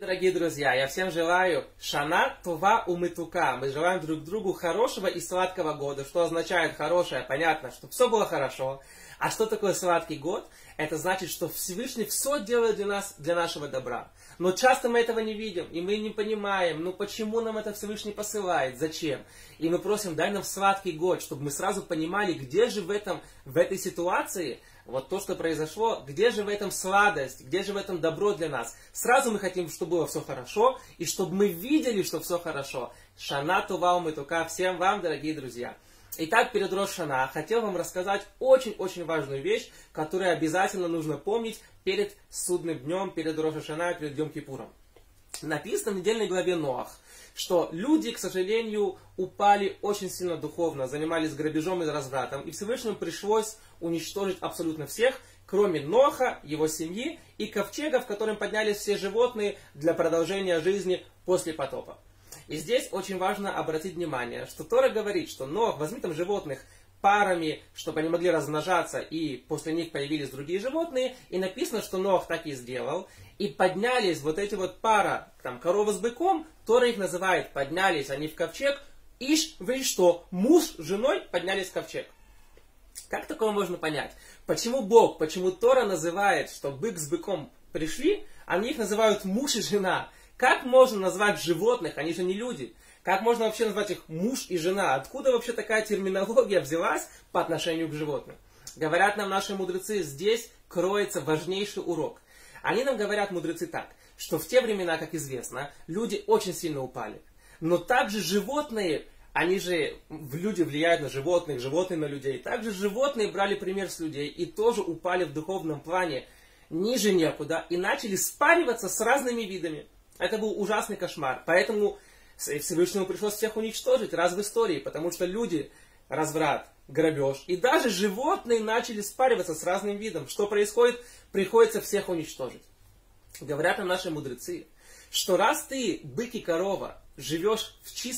Дорогие друзья, я всем желаю Шана Това Умытука. Мы желаем друг другу хорошего и сладкого года. Что означает хорошее? Понятно, чтобы все было хорошо. А что такое сладкий год? Это значит, что Всевышний все делает для нас, для нашего добра. Но часто мы этого не видим, и мы не понимаем, ну почему нам это Всевышний посылает, зачем. И мы просим, дай нам сладкий год, чтобы мы сразу понимали, где же в этой ситуации, вот то, что произошло, где же в этом сладость, где же в этом добро для нас. Сразу мы хотим, чтобы было все хорошо, и чтобы мы видели, что все хорошо. Шана Това Умытука всем вам, дорогие друзья. Итак, перед Рош Шана хотел вам рассказать очень-очень важную вещь, которую обязательно нужно помнить перед судным днем, перед Рош Шана, перед Йом Кипуром. Написано в недельной главе Ноах, что люди, к сожалению, упали очень сильно духовно, занимались грабежом и развратом, и Всевышнему пришлось уничтожить абсолютно всех, кроме Ноаха, его семьи и ковчега, в котором поднялись все животные для продолжения жизни после потопа. И здесь очень важно обратить внимание, что Тора говорит, что Ноах, возьми там животных парами, чтобы они могли размножаться, и после них появились другие животные, и написано, что Ноах так и сделал, и поднялись вот эти вот пара, там, корова с быком, Тора их называет, поднялись они в ковчег, вы что, муж с женой поднялись в ковчег. Как такое можно понять? Почему Бог, почему Тора называет, что бык с быком пришли, они их называют муж и жена? Как можно назвать животных, они же не люди? Как можно вообще назвать их муж и жена? Откуда вообще такая терминология взялась по отношению к животным? Говорят нам наши мудрецы, здесь кроется важнейший урок. Они нам говорят, мудрецы, так, что в те времена, как известно, люди очень сильно упали. Но также животные, люди влияют на животных, животные на людей. Также животные брали пример с людей и тоже упали в духовном плане ниже некуда и начали спариваться с разными видами. Это был ужасный кошмар. Поэтому Всевышнему пришлось всех уничтожить раз в истории. Потому что люди, разврат, грабеж. И даже животные начали спариваться с разным видом. Что происходит? Приходится всех уничтожить. Говорят нам наши мудрецы, что раз ты, бык и корова, живешь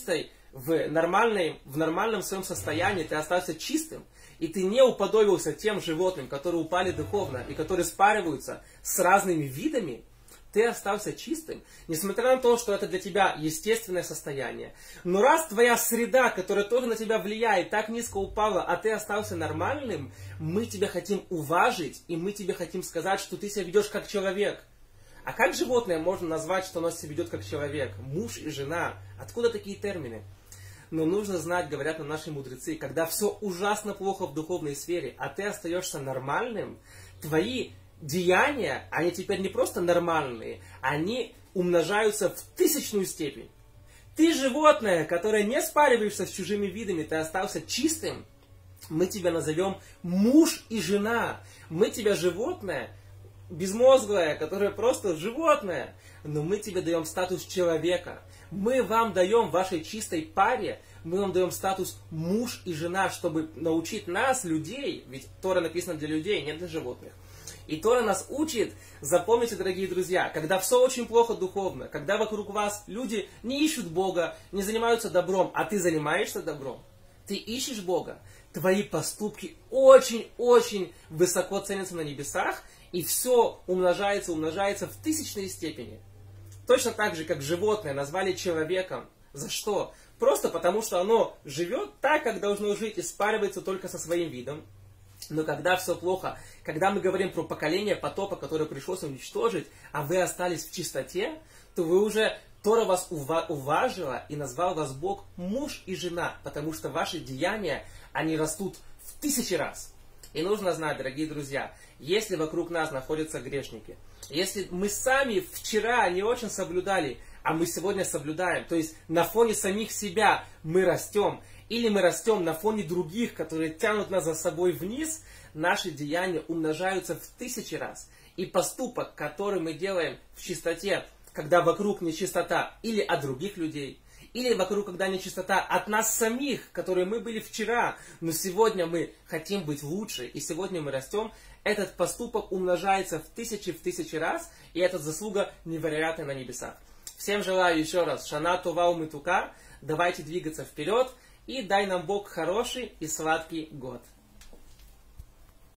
в нормальном своем состоянии, ты остался чистым, и ты не уподобился тем животным, которые упали духовно, и которые спариваются с разными видами, ты остался чистым, несмотря на то, что это для тебя естественное состояние. Но раз твоя среда, которая тоже на тебя влияет, так низко упала, а ты остался нормальным, мы тебя хотим уважить, и мы тебе хотим сказать, что ты себя ведешь как человек. А как животное можно назвать, что оно себя ведет как человек? Муж и жена. Откуда такие термины? Но нужно знать, говорят нам наши мудрецы, когда все ужасно плохо в духовной сфере, а ты остаешься нормальным, твои деяния, они теперь не просто нормальные, они умножаются в 1000-ю степень. Ты животное, которое не спариваешься с чужими видами, ты остался чистым, мы тебя назовем муж и жена. Мы тебя животное, безмозглое, которое просто животное, но мы тебе даем статус человека. Мы вам даем, вашей чистой паре, мы вам даем статус муж и жена, чтобы научить нас, людей, ведь Тора написана для людей, не для животных. И Тора нас учит, запомните, дорогие друзья, когда все очень плохо духовно, когда вокруг вас люди не ищут Бога, не занимаются добром, а ты занимаешься добром, ты ищешь Бога, твои поступки очень-очень высоко ценятся на небесах, и все умножается в 1000-й степени. Точно так же, как животное назвали человеком. За что? Просто потому, что оно живет так, как должно жить, и спаривается только со своим видом. Но когда все плохо, когда мы говорим про поколение потопа, которое пришлось уничтожить, а вы остались в чистоте, то вы уже, Тора вас уважила и назвал вас Бог муж и жена, потому что ваши деяния, они растут в 1000 раз. И нужно знать, дорогие друзья, если вокруг нас находятся грешники, если мы сами вчера не очень соблюдали, а мы сегодня соблюдаем, то есть на фоне самих себя мы растем, или мы растем на фоне других, которые тянут нас за собой вниз, наши деяния умножаются в 1000 раз. И поступок, который мы делаем в чистоте, когда вокруг нечистота или от других людей, или вокруг, когда нечистота от нас самих, которые мы были вчера, но сегодня мы хотим быть лучше, и сегодня мы растем, этот поступок умножается в 1000 раз, и эта заслуга невероятная на небесах. Всем желаю еще раз Шана Това Умытука, давайте двигаться вперед, и дай нам Бог хороший и сладкий год.